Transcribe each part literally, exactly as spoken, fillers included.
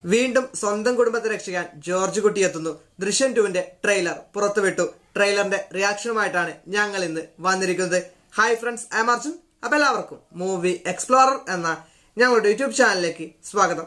വീണ്ടും സ്വന്തം കുടുംബത്തെ രക്ഷിക്കാൻ ജോർജ് കുട്ടി എത്തുന്നു. ദൃശ്യം ടുവിന്റെ ട്രെയിലർ പുറത്തുവിട്ടു. ട്രെയിലറിന്റെ റിയാക്ഷനുമായിട്ടാണ് ഞങ്ങൾ ഇന്ന് വന്നിരിക്കുന്നത്. Hi friends, I'm Arjun. അപ്പൊ എല്ലാവർക്കും മൂവി എക്സ്പ്ലോറർ എന്ന ഞങ്ങളുടെ യൂട്യൂബ് ചാനലിലേക്ക് സ്വാഗതം.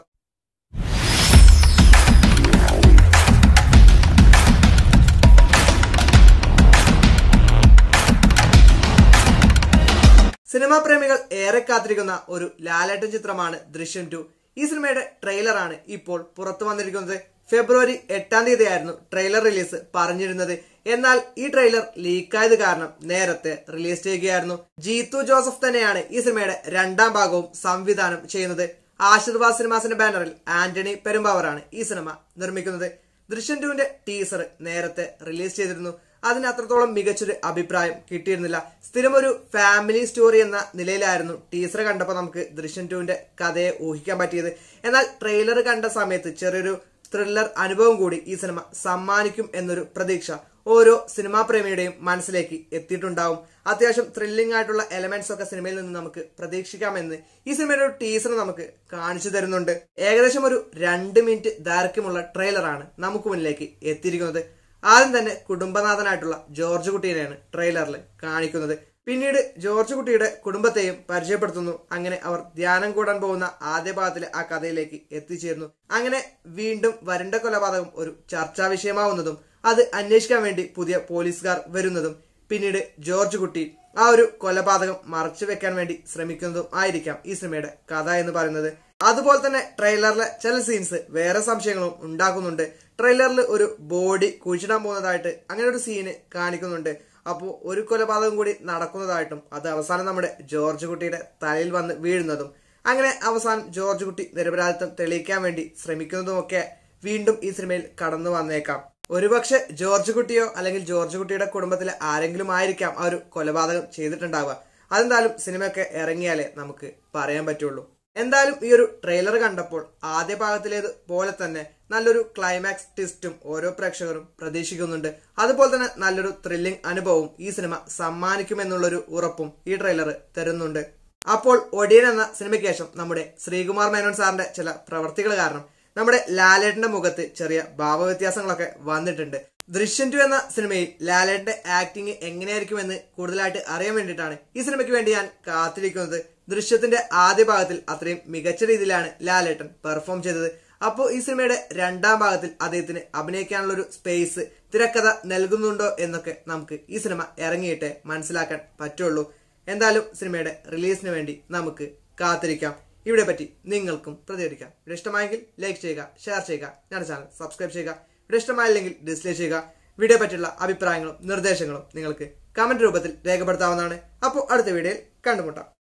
സിനിമാ പ്രേമികൾ ഏറെ കാത്തിരിക്കുന്ന ഒരു ലാലേട്ടൻ ചിത്രമാണ് ദൃശ്യം ടു. ഈ സിനിമയുടെ ട്രെയിലറാണ് ഇപ്പോൾ പുറത്തു വന്നിരിക്കുന്നത്. ഫെബ്രുവരി എട്ടാം തീയതി ആയിരുന്നു ട്രെയിലർ റിലീസ് പറഞ്ഞിരുന്നത്. എന്നാൽ ഈ ട്രെയിലർ ലീക്കായത് കാരണം നേരത്തെ റിലീസ് ചെയ്യുകയായിരുന്നു. ജീത്തു ജോസഫ് തന്നെയാണ് ഈ സിനിമയുടെ രണ്ടാം ഭാഗവും സംവിധാനം ചെയ്യുന്നത്. ആശീർവാദ് സിനിമാസിന്റെ ബാനറിൽ ആന്റണി പെരുമ്പാവറാണ് ഈ സിനിമ നിർമ്മിക്കുന്നത്. ദൃശ്യം ടുവിന്റെ ടീസർ നേരത്തെ റിലീസ് ചെയ്തിരുന്നു. അതിന് അത്രത്തോളം മികച്ചൊരു അഭിപ്രായം കിട്ടിയിരുന്നില്ല. സ്ഥിരം ഒരു ഫാമിലി സ്റ്റോറി എന്ന നിലയിലായിരുന്നു ടീസർ കണ്ടപ്പോൾ നമുക്ക് ദൃശ്യം ടുവിന്റെ കഥയെ ഊഹിക്കാൻ പറ്റിയത്. എന്നാൽ ട്രെയിലർ കണ്ട സമയത്ത് ചെറിയൊരു ത്രില്ലർ അനുഭവം കൂടി ഈ സിനിമ സമ്മാനിക്കും എന്നൊരു പ്രതീക്ഷ ഓരോ സിനിമാ പ്രേമിയുടെയും മനസ്സിലേക്ക് എത്തിയിട്ടുണ്ടാവും. അത്യാവശ്യം ത്രില്ലിംഗ് ആയിട്ടുള്ള എലമെന്റ്സ് ഒക്കെ സിനിമയിൽ നിന്ന് നമുക്ക് പ്രതീക്ഷിക്കാമെന്ന് ഈ സിനിമയുടെ ഒരു ടീസർ നമുക്ക് കാണിച്ചു തരുന്നുണ്ട്. ഏകദേശം ഒരു രണ്ട് മിനിറ്റ് ദൈർഘ്യമുള്ള ട്രെയിലറാണ് നമുക്ക് മുന്നിലേക്ക് എത്തിയിരിക്കുന്നത്. ആദ്യം തന്നെ കുടുംബനാഥനായിട്ടുള്ള ജോർജ് കുട്ടീനെയാണ് ട്രെയിലറിൽ കാണിക്കുന്നത്. പിന്നീട് ജോർജ് കുട്ടിയുടെ കുടുംബത്തെയും പരിചയപ്പെടുത്തുന്നു. അങ്ങനെ അവർ ധ്യാനം കൂടാൻ പോകുന്ന ആദ്യ ഭാഗത്തിലെ ആ കഥയിലേക്ക് എത്തിച്ചേരുന്നു. അങ്ങനെ വീണ്ടും വരണ്ട കൊലപാതകം ഒരു ചർച്ചാ വിഷയമാവുന്നതും അത് അന്വേഷിക്കാൻ വേണ്ടി പുതിയ പോലീസുകാർ വരുന്നതും പിന്നീട് ജോർജ് കുട്ടി ആ ഒരു കൊലപാതകം മറച്ചു വെക്കാൻ വേണ്ടി ശ്രമിക്കുന്നതും ആയിരിക്കാം ഈ സിനിമയുടെ കഥ എന്ന് പറയുന്നത്. അതുപോലെ തന്നെ ട്രെയിലറിലെ ചില സീൻസ് വേറെ സംശയങ്ങളും ഉണ്ടാക്കുന്നുണ്ട്. ട്രെയിലറിൽ ഒരു ബോഡി കുഴിച്ചിടാൻ പോകുന്നതായിട്ട് അങ്ങനെ ഒരു സീന് കാണിക്കുന്നുണ്ട്. അപ്പോൾ ഒരു കൊലപാതകം കൂടി നടക്കുന്നതായിട്ടും അത് അവസാനം നമ്മുടെ ജോർജ് കുട്ടിയുടെ തലയിൽ വന്ന് വീഴുന്നതും അങ്ങനെ അവസാനം ജോർജ് കുട്ടി നിരപരാധിത്വം തെളിയിക്കാൻ വേണ്ടി ശ്രമിക്കുന്നതുമൊക്കെ വീണ്ടും ഈ സിനിമയിൽ കടന്നു വന്നേക്കാം. ഒരുപക്ഷെ ജോർജ് കുട്ടിയോ അല്ലെങ്കിൽ ജോർജ് കുട്ടിയുടെ കുടുംബത്തിലെ ആരെങ്കിലും ആയിരിക്കാം ആ ഒരു കൊലപാതകം ചെയ്തിട്ടുണ്ടാവുക. അതെന്തായാലും സിനിമയൊക്കെ ഇറങ്ങിയാലേ നമുക്ക് പറയാൻ പറ്റുള്ളൂ. എന്തായാലും ഈ ഒരു ട്രെയിലർ കണ്ടപ്പോൾ ആദ്യ ഭാഗത്തിലേത് പോലെ തന്നെ നല്ലൊരു ക്ലൈമാക്സ് ട്വിസ്റ്റും ഓരോ പ്രേക്ഷകരും പ്രതീക്ഷിക്കുന്നുണ്ട്. അതുപോലെ തന്നെ നല്ലൊരു ത്രില്ലിംഗ് അനുഭവവും ഈ സിനിമ സമ്മാനിക്കുമെന്നുള്ളൊരു ഉറപ്പും ഈ ട്രെയിലർ തരുന്നുണ്ട്. അപ്പോൾ ഒടിയൻ എന്ന സിനിമയ്ക്ക് ശേഷം നമ്മുടെ ശ്രീകുമാർ മേനോൻ സാറിന്റെ ചില പ്രവർത്തികൾ കാരണം നമ്മുടെ ലാലേട്ടന്റെ മുഖത്ത് ചെറിയ ഭാവവ്യത്യാസങ്ങളൊക്കെ വന്നിട്ടുണ്ട്. ദൃശ്യം ടു എന്ന സിനിമയിൽ ലാലേട്ടന്റെ ആക്ടിങ് എങ്ങനെയായിരിക്കുമെന്ന് കൂടുതലായിട്ട് അറിയാൻ വേണ്ടിയിട്ടാണ് ഈ സിനിമയ്ക്ക് വേണ്ടി ഞാൻ കാത്തിരിക്കുന്നത്. ദൃശ്യത്തിന്റെ ആദ്യ ഭാഗത്തിൽ അത്രയും മികച്ച രീതിയിലാണ് ലാലേട്ടൻ പെർഫോം ചെയ്തത്. അപ്പോൾ ഈ സിനിമയുടെ രണ്ടാം ഭാഗത്തിൽ അദ്ദേഹത്തിന് അഭിനയിക്കാനുള്ള ഒരു സ്പേസ് തിരക്കഥ നൽകുന്നുണ്ടോ എന്നൊക്കെ നമുക്ക് ഈ സിനിമ ഇറങ്ങിയിട്ട് മനസ്സിലാക്കാൻ പറ്റുള്ളൂ. എന്തായാലും സിനിമയുടെ റിലീസിന് വേണ്ടി നമുക്ക് കാത്തിരിക്കാം. ഇവിടെ പറ്റി നിങ്ങൾക്കും പ്രതികരിക്കാം. ഇവിടെ ഇഷ്ടമായെങ്കിൽ ലൈക്ക് ചെയ്യുക, ഷെയർ ചെയ്യുക, ഞങ്ങളുടെ ചാനൽ സബ്സ്ക്രൈബ് ചെയ്യുക. ഇവിടെ ഇഷ്ടമായില്ലെങ്കിൽ ഡിസ്ലൈക്ക് ചെയ്യുക. വീഡിയോ പറ്റിയുള്ള അഭിപ്രായങ്ങളും നിർദ്ദേശങ്ങളും നിങ്ങൾക്ക് കമന്റ് രൂപത്തിൽ രേഖപ്പെടുത്താവുന്നതാണ്. അപ്പോൾ അടുത്ത വീഡിയോയിൽ കണ്ടുമുട്ടാം.